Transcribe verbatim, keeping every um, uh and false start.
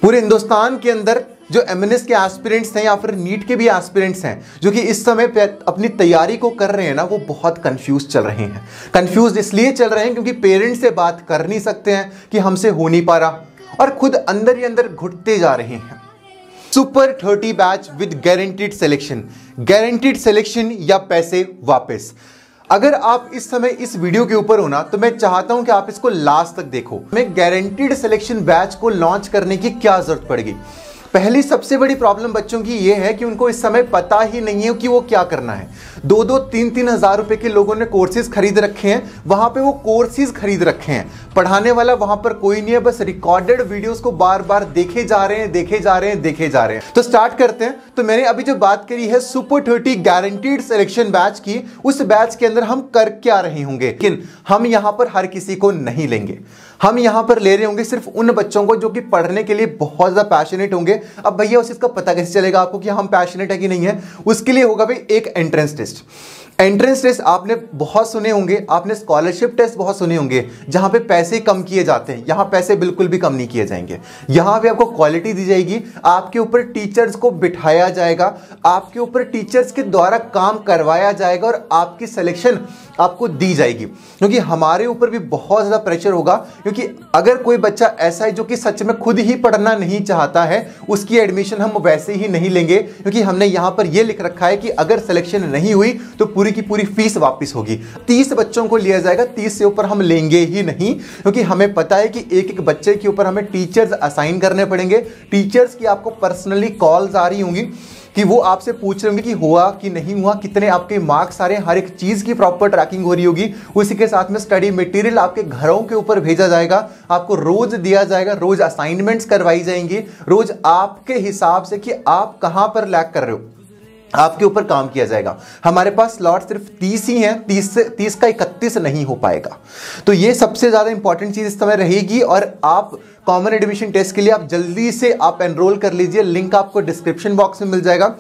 पूरे हिंदुस्तान के अंदर जो एमएनएस के एस्पिरेंट्स हैं या फिर नीट के भी एस्पिरेंट्स हैं जो कि इस समय पे अपनी तैयारी को कर रहे हैं ना, वो बहुत कंफ्यूज चल रहे हैं। कंफ्यूज इसलिए चल रहे हैं क्योंकि पेरेंट्स से बात कर नहीं सकते हैं कि हमसे हो नहीं पा रहा, और खुद अंदर ही अंदर घुटते जा रहे हैं। Super thirty batch with guaranteed selection, guaranteed selection या पैसे वापस। अगर आप इस समय इस वीडियो के ऊपर हो ना, तो मैं चाहता हूं कि आप इसको लास्ट तक देखो। मैं गारंटीड सिलेक्शन बैच को लॉन्च करने की क्या जरूरत पड़ेगी। पहली सबसे बड़ी प्रॉब्लम बच्चों की यह है कि उनको इस समय पता ही नहीं है कि वो क्या करना है। दो दो तीन तीन हजार रुपए के लोगों ने कोर्सेज खरीद रखे हैं, वहां पे वो कोर्सेज खरीद रखे हैं, पढ़ाने वाला वहां पर कोई नहीं है, बस रिकॉर्डेड वीडियोस को बार बार देखे जा रहे हैं देखे जा रहे हैं देखे जा रहे हैं। तो स्टार्ट करते हैं। तो मैंने अभी जो बात करी है super thirty guaranteed selection batch की, उस बैच के अंदर हम कर क्या रहे होंगे, लेकिन हम यहां पर हर किसी को नहीं लेंगे। हम यहां पर ले रहे होंगे सिर्फ उन बच्चों को जो कि पढ़ने के लिए बहुत ज्यादा पैशनेट होंगे। अब भैया उस इसका पता कैसे चलेगा आपको कि हम पैशनेट है कि नहीं है? उसके लिए होगा भाई एक एंट्रेंस टेस्ट। एंट्रेंस टेस्ट आपने बहुत सुने होंगे, आपने स्कॉलरशिप टेस्ट बहुत सुने होंगे, जहां पे पैसे कम किए जाते हैं। यहां पैसे बिल्कुल भी कम नहीं किए जाएंगे। यहां पे आपको क्वालिटी दी जाएगी, आपके ऊपर टीचर्स को बिठाया जाएगा, आपके ऊपर टीचर्स के द्वारा काम करवाया जाएगा और आपकी सिलेक्शन आपको दी जाएगी। क्योंकि हमारे ऊपर भी बहुत ज्यादा प्रेशर होगा, क्योंकि अगर कोई बच्चा ऐसा है जो कि सच में खुद ही पढ़ना नहीं चाहता है, उसकी एडमिशन हम वैसे ही नहीं लेंगे, क्योंकि हमने यहां पर यह लिख रखा है कि अगर सिलेक्शन नहीं हुई तो पूरी की पूरी फीस वापस होगी। तीस बच्चों को लिया जाएगा, तीस से ऊपर हम लेंगे ही नहीं, क्योंकि हमें पता है कि एक एक बच्चे के ऊपर हमें टीचर्स असाइन करने पड़ेंगे। टीचर्स की आपको पर्सनली कॉल्स आ रही होंगी कि वो आपसे पूछ रहे होंगे कि हुआ कि नहीं हुआ, कितने आपके मार्क्स आ रहे हैं, हर एक चीज की प्रॉपर ट्रैकिंग हो रही होगी। उसी के साथ में स्टडी मटेरियल आपके घरों के ऊपर भेजा जाएगा, आपको रोज दिया जाएगा, रोज असाइनमेंट्स करवाई जाएंगी, रोज आपके हिसाब से कि आप कहां पर लैग कर रहे हो आपके ऊपर काम किया जाएगा। हमारे पास स्लॉट सिर्फ तीस ही हैं, तीस से तीस का इकतीस नहीं हो पाएगा। तो ये सबसे ज्यादा इंपॉर्टेंट चीज इस समय रहेगी। और आप कॉमन एडमिशन टेस्ट के लिए आप जल्दी से आप एनरोल कर लीजिए, लिंक आपको डिस्क्रिप्शन बॉक्स में मिल जाएगा।